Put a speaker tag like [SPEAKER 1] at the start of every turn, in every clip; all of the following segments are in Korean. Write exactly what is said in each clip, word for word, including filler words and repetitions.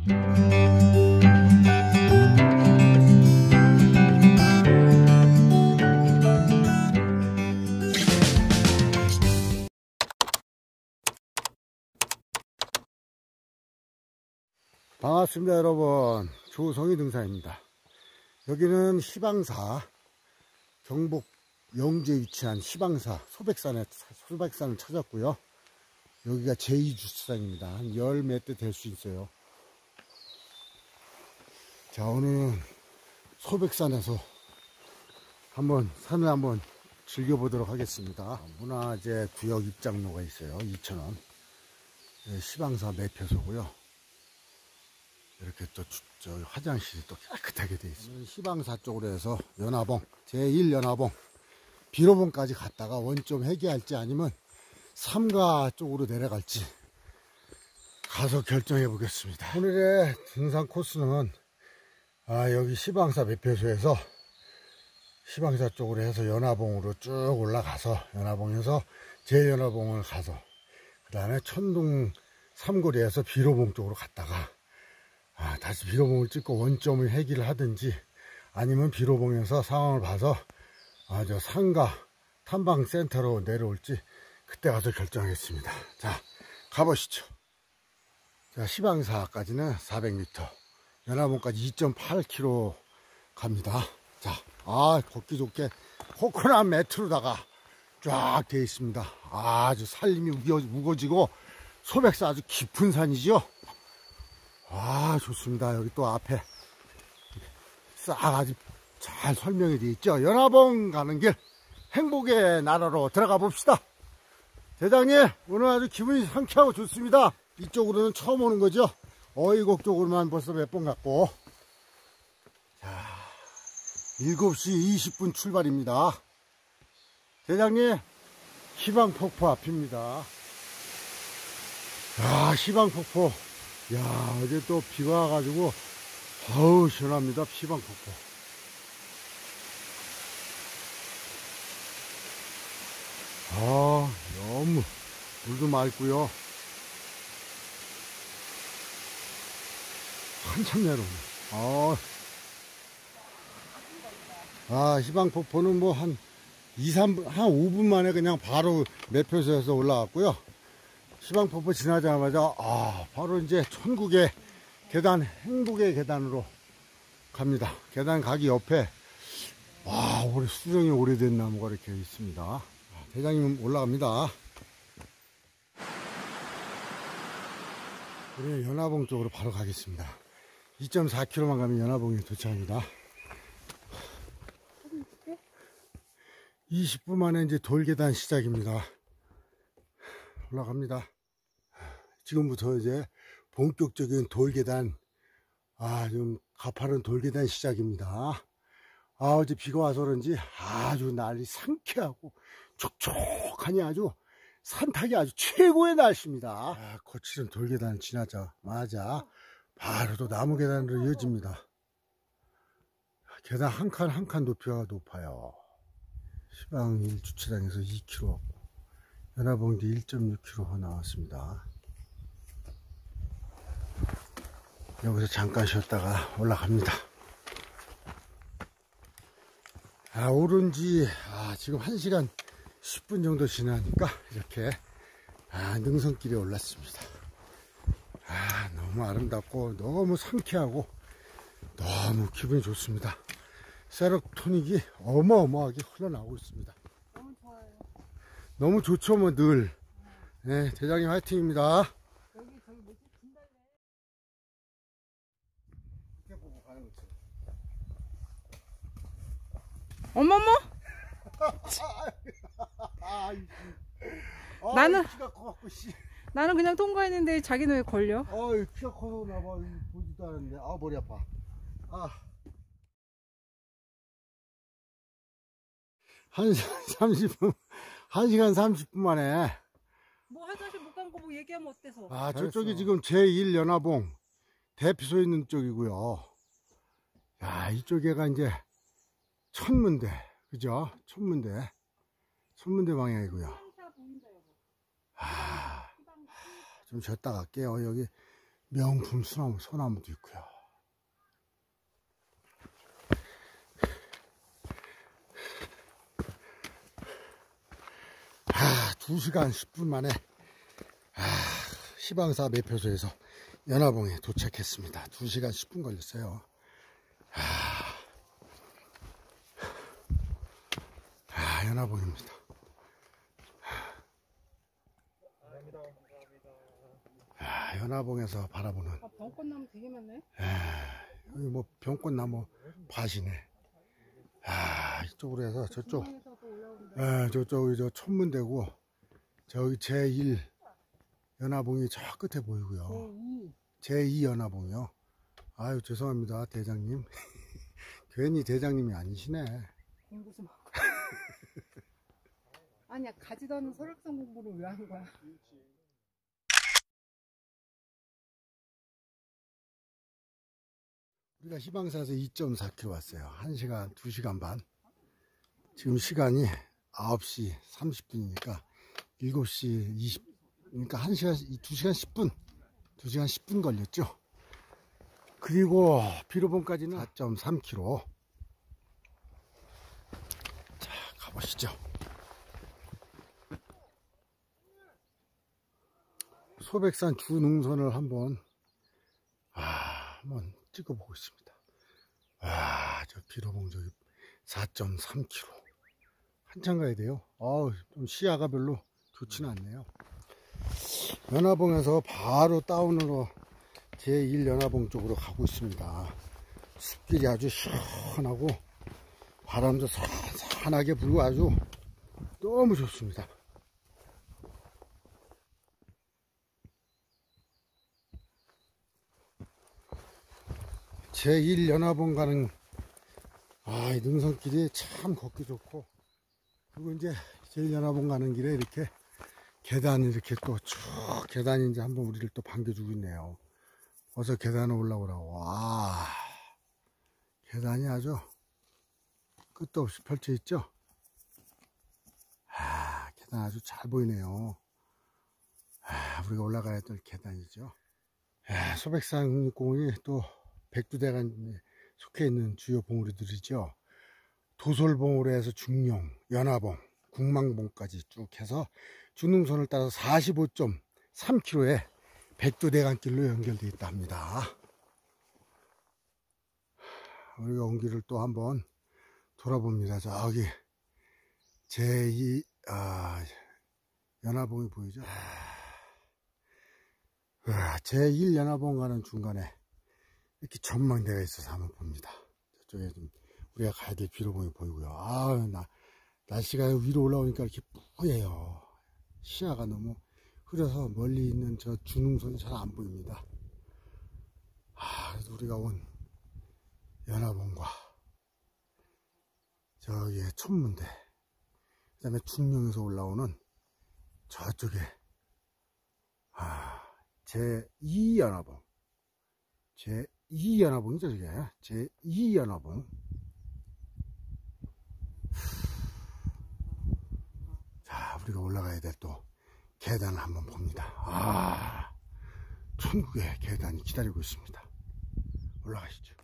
[SPEAKER 1] 반갑습니다 여러분, 조성희 등산입니다. 여기는 시방사, 경북 영주에 위치한 시방사 소백산에 소백산을 찾았고요. 여기가 제이 주차장입니다. 한 열 몇 대 될 수 있어요. 자, 오늘은 소백산에서 한번 산을 한번 즐겨보도록 하겠습니다. 문화재 구역 입장료가 있어요. 이천 원. 시방사 매표소고요. 이렇게 또 저 화장실이 또 깨끗하게 되어 있습니다. 시방사 쪽으로 해서 연화봉, 제일 연화봉, 비로봉까지 갔다가 원점 회귀할지 아니면 삼가 쪽으로 내려갈지 가서 결정해 보겠습니다. 오늘의 등산 코스는 아, 여기 시방사 매표소에서 시방사 쪽으로 해서 연화봉으로 쭉 올라가서 연화봉에서 제연화봉을 가서 그 다음에 천둥 삼거리에서 비로봉 쪽으로 갔다가 아, 다시 비로봉을 찍고 원점을 회귀를 하든지 아니면 비로봉에서 상황을 봐서 아, 저 상가 탐방센터로 내려올지 그때 가서 결정하겠습니다. 자, 가보시죠. 자, 시방사까지는 사백 미터, 연화봉까지 이 점 팔 킬로미터 갑니다. 자, 아, 걷기 좋게 코코넛 매트로다가 쫙 되어 있습니다. 아주 산림이 우거지고 소백산 아주 깊은 산이죠. 아, 좋습니다. 여기 또 앞에 싹 아주 잘 설명이 되어 있죠. 연화봉 가는 길, 행복의 나라로 들어가 봅시다. 대장님, 오늘 아주 기분이 상쾌하고 좋습니다. 이쪽으로는 처음 오는 거죠. 어이곡 쪽으로만 벌써 몇 번 갔고. 자, 일곱 시 이십 분 출발입니다. 대장님, 희방폭포 앞입니다. 아, 희방폭포. 야, 어제 또 비가 와가지고 아우 시원합니다. 시방폭포. 아, 너무 물도 맑고요. 한참 내려오네. 아, 아, 시방폭포는 뭐 한 이, 삼 분, 한 오 분 만에 그냥 바로 매표소에서 올라왔고요. 시방폭포 지나자마자 아, 바로 이제 천국의 계단, 행복의 계단으로 갑니다. 계단 가기 옆에 와, 오래 수정이 오래된 나무가 이렇게 있습니다. 대장님 올라갑니다. 우리 연화봉 쪽으로 바로 가겠습니다. 이 점 사 킬로미터만 가면 연화봉에 도착합니다. 이십 분 만에 이제 돌계단 시작입니다. 올라갑니다. 지금부터 이제 본격적인 돌계단, 아, 좀 가파른 돌계단 시작입니다. 아, 어제 비가 와서 그런지 아주 날이 상쾌하고 촉촉하니 아주 산타기 아주 최고의 날씨입니다. 아, 거칠은 돌계단을 지나자마자 바로 또 나무 계단으로 이어집니다. 계단 한 칸 한 칸 높이가 높아요. 시방 일 주차장에서 이 킬로미터, 연화봉도 일 점 육 킬로미터 나왔습니다. 여기서 잠깐 쉬었다가 올라갑니다. 아, 오른지 아, 지금 한 시간 십 분 정도 지나니까 이렇게 아, 능선길에 올랐습니다. 아, 너무 아름답고 너무 상쾌하고 너무 기분이 좋습니다. 세로토닉이 어마어마하게 흘러나오고 있습니다.
[SPEAKER 2] 너무 좋아요.
[SPEAKER 1] 너무 좋죠, 뭐 늘. 네, 대장님 화이팅입니다.
[SPEAKER 2] 여기 저기 뭐지? 진달래.
[SPEAKER 1] 이렇게 보고 가는 거죠.
[SPEAKER 2] 어머머?
[SPEAKER 1] 아,
[SPEAKER 2] 나는-
[SPEAKER 1] 키가 커갖고 씨.
[SPEAKER 2] 나는 그냥 통과했는데 자기는 왜 걸려?
[SPEAKER 1] 아, 키가 커서 나봐. 보지도 않았는데. 아, 머리 아파. 아. 한 시간 삼십 분, 한 시간 삼십 분 만에.
[SPEAKER 2] 뭐 화장실 못 간 거 뭐 얘기하면 어때서?
[SPEAKER 1] 아, 저쪽이 지금 제일 연화봉 대피소 있는 쪽이고요. 야, 이쪽에가 이제 천문대, 그죠? 천문대, 천문대 방향이고요. 아, 좀 쉬었다 갈게요. 여기 명품 소나무, 소나무도 있고요. 아, 두 시간 십 분 만에 아, 시방사 매표소에서 연화봉에 도착했습니다. 두 시간 십 분 걸렸어요. 아, 아 연화봉입니다. 아, 연화봉에서 바라보는
[SPEAKER 2] 아, 벚꽃나무 되게 많네.
[SPEAKER 1] 아, 여기 뭐 병꽃나무 밭이네. 아, 이쪽으로 해서 저쪽 아, 저쪽이 저 천문대고 저기 제일 연화봉이 저 끝에 보이고요. 제이 연화봉이요. 아유 죄송합니다 대장님. 괜히 대장님이 아니시네.
[SPEAKER 2] 공부 좀 하고. 아니야, 가지도 않는 설악산 공부를 왜 하는 거야?
[SPEAKER 1] 우리가 희방사에서 이 점 사 킬로미터 왔어요. 한 시간, 두 시간 반. 지금 시간이 아홉 시 삼십 분이니까 일곱 시 이십, 그러니까 한 시간, 두 시간 십 분, 두 시간 십 분 걸렸죠. 그리고 비로봉까지는 사 점 삼 킬로미터. 자, 가보시죠. 소백산 주능선을 한번, 아, 한번 찍어보고 있습니다. 와, 저 비로봉 저기 사 점 삼 킬로미터. 한참 가야 돼요. 어우, 좀 시야가 별로 좋지는 않네요. 연화봉에서 바로 다운으로 제일 연화봉 쪽으로 가고 있습니다. 숲길이 아주 시원하고 바람도 산산하게 불고 아주 너무 좋습니다. 제일 연화봉 가는 아, 이 능선길이 참 걷기 좋고, 그리고 이제 제일 연화봉 가는 길에 이렇게 계단이 이렇게 또 쭉 계단이 이제 한번 우리를 또 반겨주고 있네요. 어서 계단을 올라오라고. 와, 계단이 아주 끝도 없이 펼쳐 있죠. 아, 계단 아주 잘 보이네요. 아, 우리가 올라가야 될 계단이죠. 아, 소백산 국립공원이 또 백두대간에 속해 있는 주요 봉우리들이죠. 도솔봉으로 해서 중령, 연화봉, 국망봉까지 쭉 해서 주능선을 따라서 사십오 점 삼 킬로미터의 백두대간길로 연결되어 있다 합니다. 우리가 온 길을 또 한번 돌아봅니다. 저기 제이 아, 연화봉이 보이죠? 아, 제일 연화봉 가는 중간에 이렇게 전망대가 있어서 한번 봅니다. 저쪽에 좀 우리가 가야 될 비로봉이 보이고요. 아, 나 날씨가 위로 올라오니까 이렇게 뿌예요. 시야가 너무 흐려서 멀리 있는 저 주능선이 잘 안 보입니다. 아, 그래도 우리가 온 연화봉과 저기 천문대, 그 다음에 중령에서 올라오는 저쪽에 아, 제이 연화봉, 제이 연화봉이죠, 저게. 제이 연화봉. 자, 우리가 올라가야 될 또 계단을 한번 봅니다. 아, 천국의 계단이 기다리고 있습니다. 올라가시죠.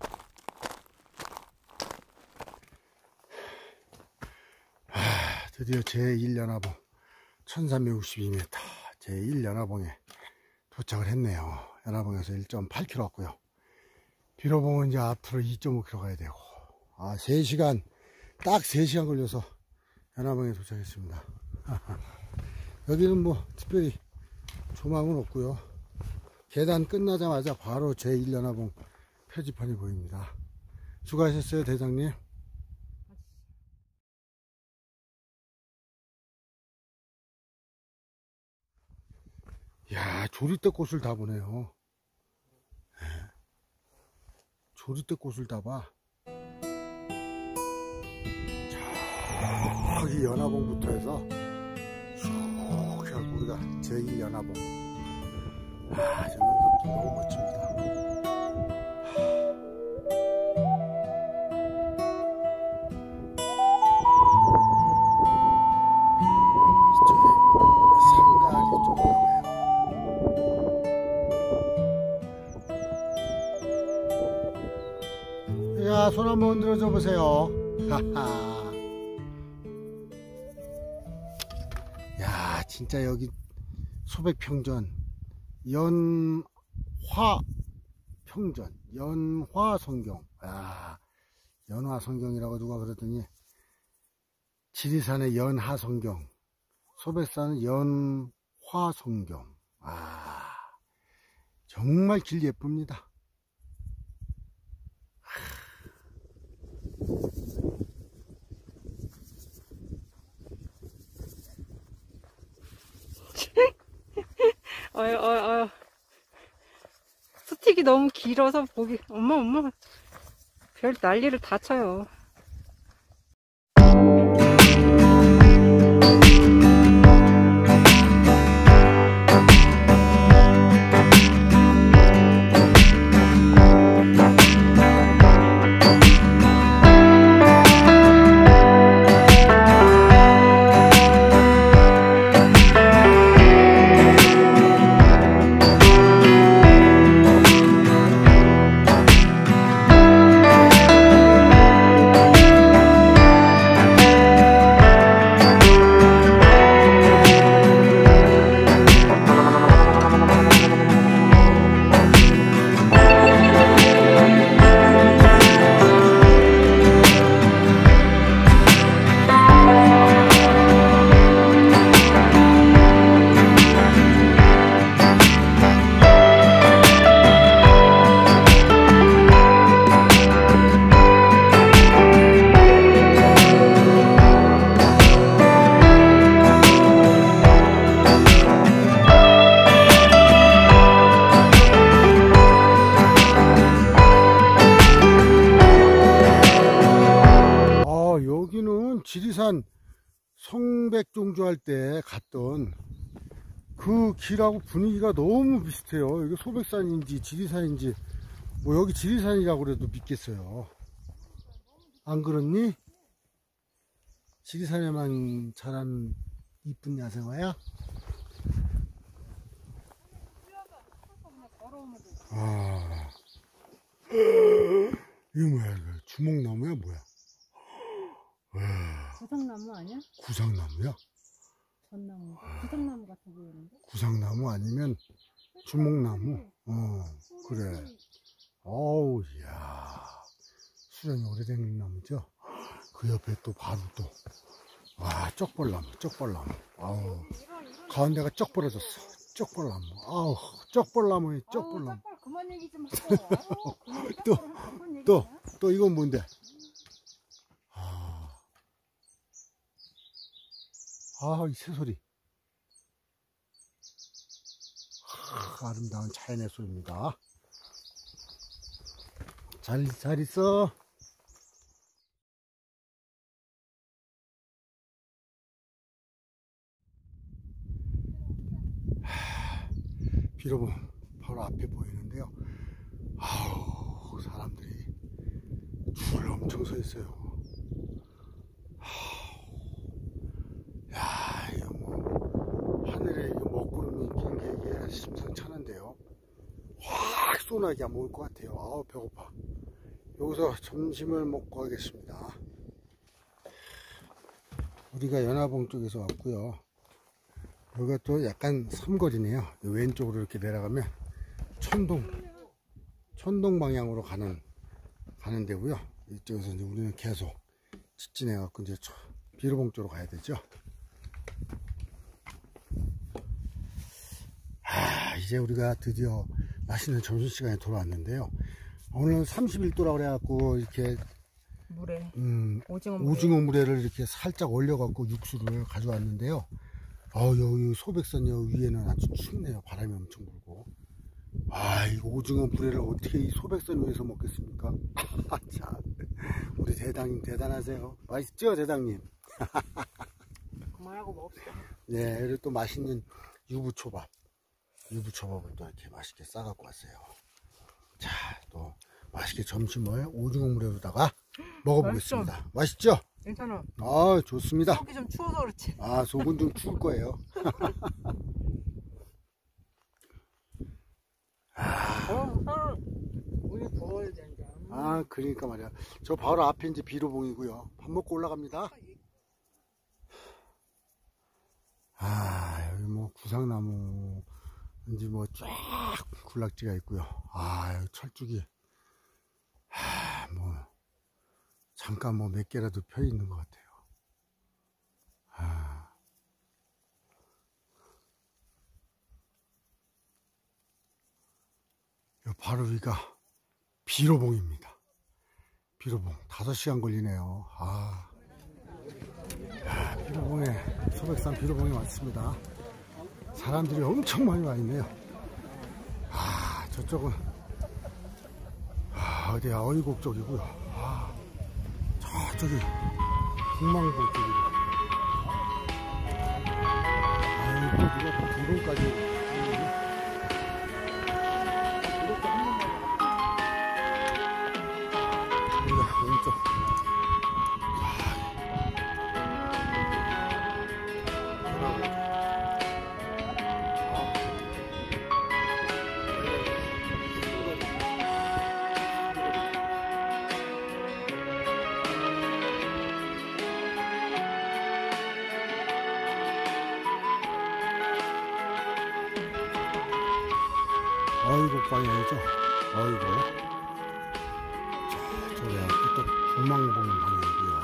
[SPEAKER 1] 아, 드디어 제일 연화봉 천삼백육십이 미터 제일 연화봉에 도착을 했네요. 연화봉에서 일 점 팔 킬로미터 왔고요. 비로봉은 이제 앞으로 이 점 오 킬로미터 가야 되고, 아, 세 시간, 딱 세 시간 걸려서 연화봉에 도착했습니다. 여기는 뭐 특별히 조망은 없고요. 계단 끝나자마자 바로 제일 연화봉 표지판이 보입니다. 수고하셨어요, 대장님. 야, 조리대 꽃을 다 보네요. 조리대 꽃을 다 봐. 저기 연화봉부터 해서 쭉 해서 우리가 제이 연화봉. 아, 저는 너무 멋집니다. 이쪽에 상가리 쪽으로 가요. 야, 손 한번 흔들어줘 보세요. 하하. 야, 진짜 여기 소백평전 연화평전 연화성경. 야, 연화성경이라고 누가 그러더니 지리산의 연하성경, 소백산은 연화성경. 아, 정말 길 예쁩니다.
[SPEAKER 2] 어휴, 어휴, 어휴. 스틱이 너무 길어서 보기, 엄마, 엄마. 별 난리를 다 쳐요.
[SPEAKER 1] 지리산 성백종주 할 때 갔던 그 길하고 분위기가 너무 비슷해요. 이게 소백산인지 지리산인지, 뭐 여기 지리산이라고 그래도 믿겠어요. 안 그렇니? 지리산에만 자란 이쁜 야생화야? 아, 이거 뭐야? 이거 주목나무야 뭐야?
[SPEAKER 2] 구상나무 아니야?
[SPEAKER 1] 구상나무야?
[SPEAKER 2] 전나무. 구상나무 같아 보이는데?
[SPEAKER 1] 구상나무 아니면 주목나무? 어, 그래. 어우, 이야. 수령이 오래된 나무죠? 그 옆에 또 바로 또, 와, 쪽벌나무, 쪽벌나무. 아우, 가운데가 쩍 벌어졌어. 쪽벌나무. 아우, 쪽벌나무에 쪽벌나무.
[SPEAKER 2] 아우, 쪽벌 그만 얘기 좀 하고. 아우, 그만
[SPEAKER 1] 또,
[SPEAKER 2] 쪽벌은 한번 얘기야.
[SPEAKER 1] 또, 또 이건 뭔데? 아, 이 새소리. 아, 아름다운 자연의 소리입니다. 잘, 잘 있어. 하, 비로보 바로 앞에 보이는데요. 아우, 사람들이 줄을 엄청 서 있어요. 야, 이거 뭐 하늘에 먹구름이 낀 게 이게 심상찮은데요. 확 쏘나게 안 먹을 것 같아요. 아우, 배고파. 여기서 점심을 먹고 가겠습니다. 우리가 연화봉 쪽에서 왔고요. 여기가 또 약간 삼거리네요. 왼쪽으로 이렇게 내려가면 천동 천동 방향으로 가는 가는 데고요. 이쪽에서 이제 우리는 계속 직진해 갖고 이제 비로봉 쪽으로 가야 되죠. 아, 이제 우리가 드디어 맛있는 점심시간에 돌아왔는데요. 오늘 삼십일 도라고 그래갖고 이렇게
[SPEAKER 2] 물에
[SPEAKER 1] 음,
[SPEAKER 2] 오징어 물에.
[SPEAKER 1] 오징어 물회를 이렇게 살짝 올려갖고 육수를 가져왔는데요. 어, 여기 소백산 여기 위에는 아주 춥네요. 바람이 엄청 불고. 아, 이거 오징어 물회를 어떻게 이 소백산 위에서 먹겠습니까? 아, 참. 우리 대장님 대단하세요. 맛있죠, 대장님?
[SPEAKER 2] 그만하고 먹읍시다.
[SPEAKER 1] 네, 그리고 또 맛있는 유부초밥. 유부초밥을 또 이렇게 맛있게 싸갖고 왔어요. 자, 또 맛있게 점심을 오징어 물회로다가 먹어보겠습니다. 맛있죠?
[SPEAKER 2] 괜찮아.
[SPEAKER 1] 아, 좋습니다.
[SPEAKER 2] 속이 좀 추워서 그렇지.
[SPEAKER 1] 아, 속은 좀 추울 거예요.
[SPEAKER 2] 어, 어. 우리 부어야 된다.
[SPEAKER 1] 아, 그러니까 말이야. 저 바로 앞에 이제 비로봉이고요. 밥 먹고 올라갑니다. 아, 여기 뭐 구상나무 이제 뭐 쫙 군락지가 있고요. 아, 여기 철쭉이 아, 뭐 잠깐 뭐 몇 개라도 펴 있는 것 같아요. 아. 요 바로 위가 비로봉입니다. 비로봉 다섯 시간 걸리네요. 아, 야, 비로봉에 소백산 비로봉에 왔습니다. 사람들이 엄청 많이 와 있네요. 아, 저쪽은 아, 어디야 어이곡 쪽이고요. 아, 저쪽이 북망봉 쪽이고. 아, 또 누가 또 비로까지. 왼쪽. 어이구 방향이죠. 어이구. 저기 또 북망봉 방향이고요.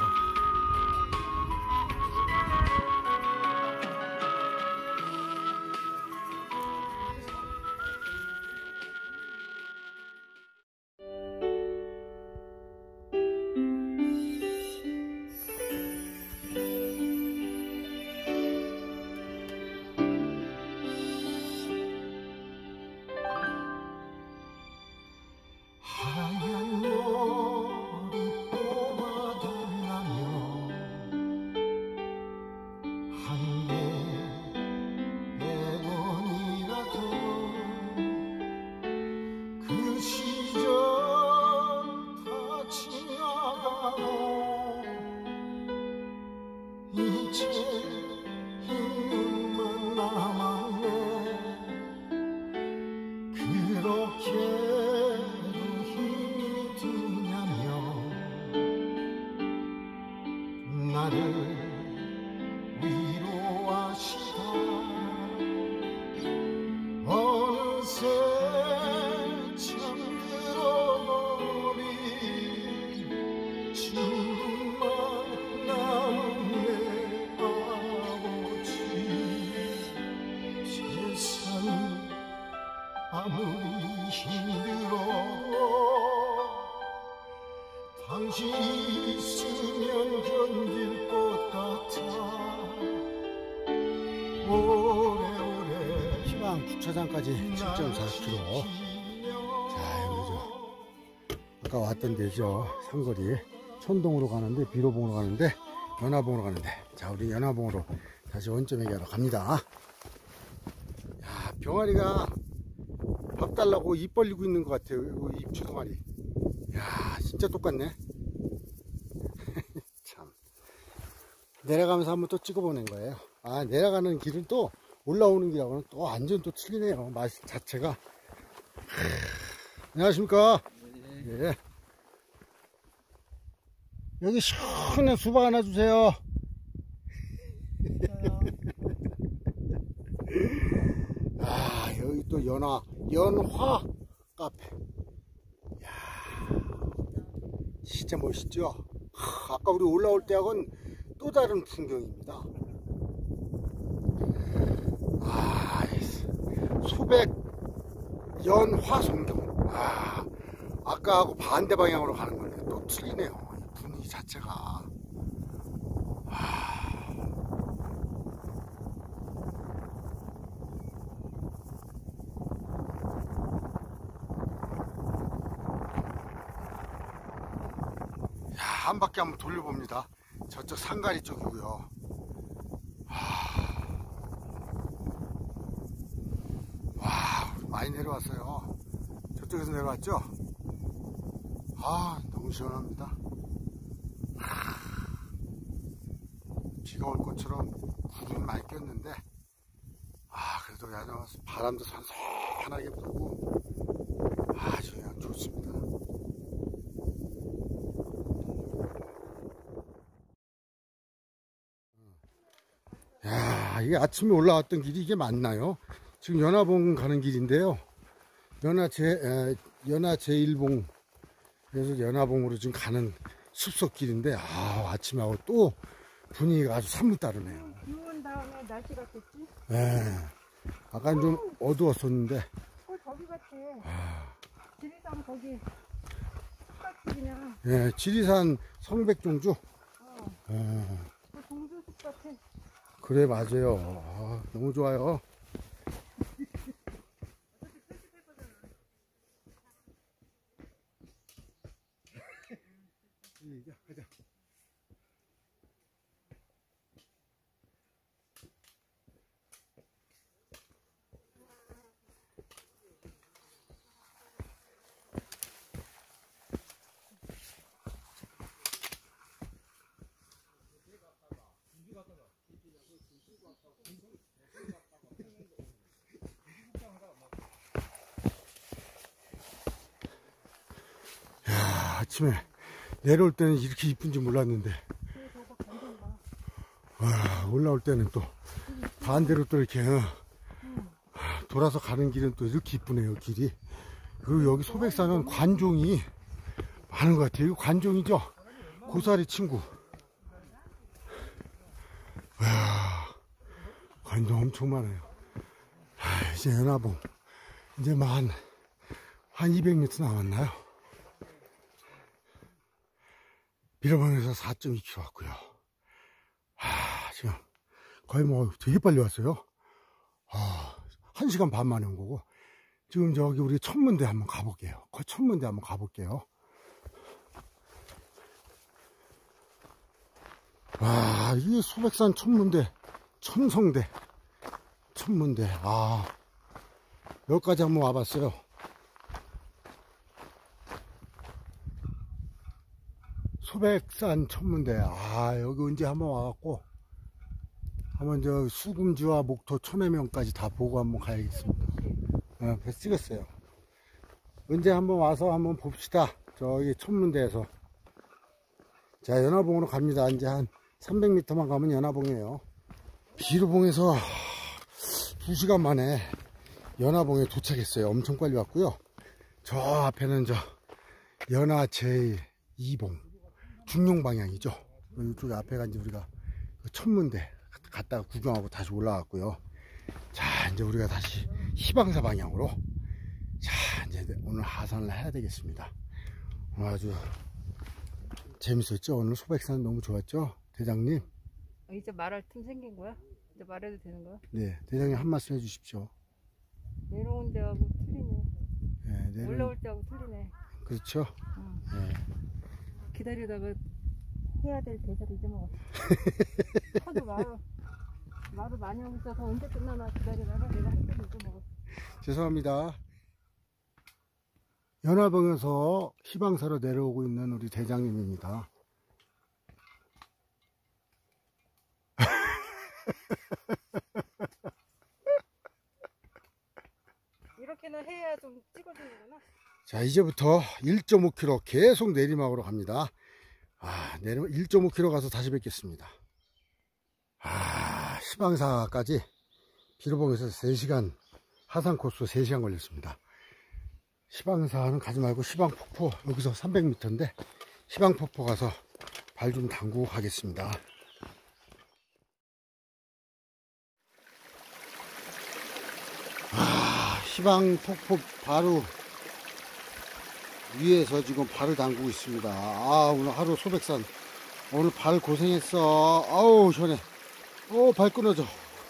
[SPEAKER 1] 아무리 힘들어도 당신이 있으면 견딜 것 같아. 오래오래 희망 주차장까지 칠 점 사 킬로미터. 자, 여기 저 아까 왔던 데죠. 상거리 천동으로 가는데 비로봉으로 가는데 연화봉으로 가는데, 자, 우리 연화봉으로 다시 원점 얘기하러 갑니다. 야, 병아리가 밥 달라고 입 벌리고 있는 것 같아요. 입 주둥아리. 야, 진짜 똑같네. 참. 내려가면서 한번 또 찍어보는 거예요. 아, 내려가는 길은 또 올라오는 길하고는 또 완전 또 틀리네요. 맛 자체가. 안녕하십니까. 네. 예. 여기 시원한 수박 하나 주세요. 아, 여기 또 연화, 연화 카페. 이야, 진짜 멋있죠? 하, 아까 우리 올라올 때하고는 또 다른 풍경입니다. 아, 소백 연화 성경. 아, 아까하고 반대 방향으로 가는 건데 또 틀리네요. 분위기 자체가. 아. 한 바퀴 한번 돌려봅니다. 저쪽 상가리 쪽이고요. 하... 와, 많이 내려왔어요. 저쪽에서 내려왔죠? 아, 너무 시원합니다. 하... 비가 올 것처럼 구름이 많이 꼈는데, 아, 그래도 그냥 바람도 선선하게 불고 아주 그냥 좋습니다. 야, 이게 아침에 올라왔던 길이 이게 맞나요? 지금 연화봉 가는 길인데요. 연화 제, 에, 연화 제일봉, 그래서 연화봉으로 지금 가는 숲속길인데, 아, 아침하고 또 분위기가 아주 산무 다르네요.
[SPEAKER 2] 비 온 다음에 날씨가 좋지?
[SPEAKER 1] 네. 아까 좀 어두웠었는데.
[SPEAKER 2] 어, 저기 같아.
[SPEAKER 1] 아.
[SPEAKER 2] 지리산 거기. 똑같이 그냥.
[SPEAKER 1] 예, 지리산 성백종주.
[SPEAKER 2] 어.
[SPEAKER 1] 예.
[SPEAKER 2] 그 동주숲 같아.
[SPEAKER 1] 그래, 맞아요. 아, 너무 좋아요. 가자. 야, 아침에 내려올 때는 이렇게 이쁜지 몰랐는데, 와, 올라올 때는 또 반대로 또 이렇게 어, 돌아서 가는 길은 또 이렇게 이쁘네요, 길이. 그리고 여기 소백산은 관종이 많은 것 같아요. 이거 관종이죠? 고사리 친구. 와, 관종 엄청 많아요. 아, 이제 연화봉 이제 뭐 한, 한 이백 미터 남았나요? 비로봉에서 사 점 이 킬로미터 왔고요. 아, 지금 거의 뭐 되게 빨리 왔어요. 아, 한 시간 반 만에 온 거고. 지금 저기 우리 천문대 한번 가볼게요. 거의 천문대 한번 가볼게요. 와, 이게 소백산 천문대, 천성대, 천문대. 아, 여기까지 한번 와봤어요. 소백산 천문대. 아, 여기 언제 한번 와갖고 한번 저 수금지와 목토 천해명까지 다 보고 한번 가야겠습니다. 아, 그래서 찍었어요. 언제 한번 와서 한번 봅시다. 저기 천문대에서. 자, 연화봉으로 갑니다. 이제 한 삼백 미터만 가면 연화봉이에요. 비로봉에서 두 시간 만에 연화봉에 도착했어요. 엄청 빨리 왔고요. 저 앞에는 저 연화 제이 봉 중룡 방향이죠. 이쪽 앞에가 이제 우리가 천문대 갔다가 구경하고 다시 올라왔고요. 자, 이제 우리가 다시 희방사 방향으로 자, 이제 오늘 하산을 해야 되겠습니다. 오늘 아주 재밌었죠? 오늘 소백산 너무 좋았죠? 대장님?
[SPEAKER 2] 이제 말할 틈 생긴 거야? 이제 말해도 되는 거야?
[SPEAKER 1] 네, 대장님 한 말씀 해주십시오.
[SPEAKER 2] 내려온 데하고 틀리네.
[SPEAKER 1] 네, 내려...
[SPEAKER 2] 올라올 때하고 틀리네.
[SPEAKER 1] 그렇죠?
[SPEAKER 2] 응.
[SPEAKER 1] 네.
[SPEAKER 2] 기다리다가 해야 될 대사를 잊어먹었어. 하도 말을, 말을 많이 하고 있어서 언제 끝나나 기다리다가 내가 할 때를 잊어먹었어.
[SPEAKER 1] 죄송합니다. 연화봉에서 희방사로 내려오고 있는 우리 대장님입니다.
[SPEAKER 2] 이렇게는 해야 좀 찍어주는구나.
[SPEAKER 1] 자, 이제부터 일 점 오 킬로미터 계속 내리막으로 갑니다. 아, 내리막 일 점 오 킬로미터 가서 다시 뵙겠습니다. 아, 희방사까지 비로봉에서 세 시간, 하산 코스 세 시간 걸렸습니다. 희방사는 가지 말고 희방폭포, 여기서 삼백 미터인데 희방폭포 가서 발 좀 담그고 가겠습니다. 아, 희방폭포 바로 위에서 지금 발을 담그고 있습니다. 아, 오늘 하루 소백산 오늘 발 고생했어. 아우 시원해. 어, 발 끊어져.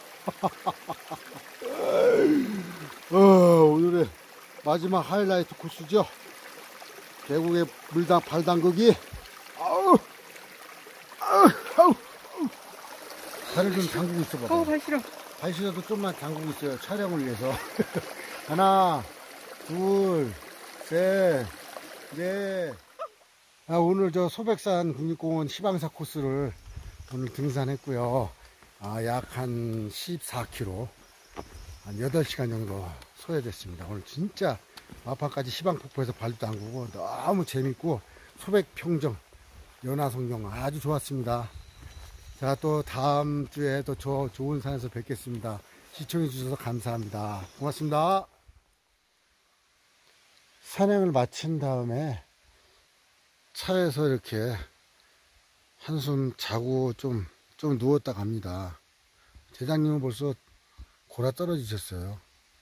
[SPEAKER 1] 어, 오늘의 마지막 하이라이트 코스죠. 계곡에 물당 발 담그기. 아우, 아우, 아우, 발을 좀 담그고 있어 봐.
[SPEAKER 2] 어우, 발 시려.
[SPEAKER 1] 발 시려도 좀만 담그고 있어요. 촬영을 위해서. 하나, 둘, 셋, 넷. 아, 오늘 저 소백산 국립공원 희방사 코스를 오늘 등산했고요. 아, 약 한 십사 킬로미터, 한 여덟 시간 정도 소요됐습니다. 오늘 진짜 마판까지 희방폭포에서 발도 담그고 너무 재밌고 소백평정 연화성경 아주 좋았습니다. 자, 또 다음 주에 또 저 좋은 산에서 뵙겠습니다. 시청해 주셔서 감사합니다. 고맙습니다. 산행을 마친 다음에 차에서 이렇게 한숨 자고 좀, 좀 누웠다 갑니다. 대장님은 벌써 골아 떨어지셨어요.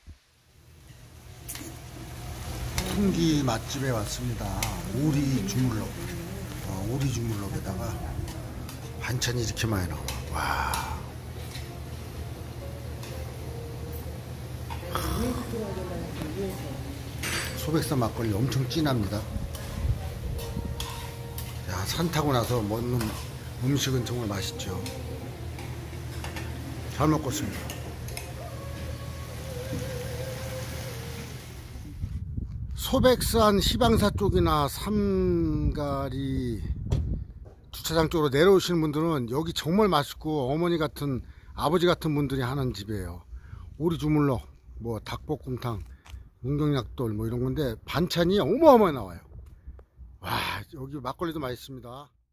[SPEAKER 1] 풍기 맛집에 왔습니다. 오리 주물럭. 어, 오리 주물럭에다가 반찬이 이렇게 많이 나와. 와. 소백산 막걸리 엄청 진합니다. 야, 산 타고 나서 먹는 음식은 정말 맛있죠. 잘 먹겠습니다. 소백산 시방사 쪽이나 삼가리 주차장 쪽으로 내려오시는 분들은 여기 정말 맛있고 어머니 같은 아버지 같은 분들이 하는 집이에요. 오리 주물럭, 뭐 닭볶음탕, 문경약돌 뭐 이런 건데 반찬이 어마어마하게 나와요. 와, 여기 막걸리도 맛있습니다.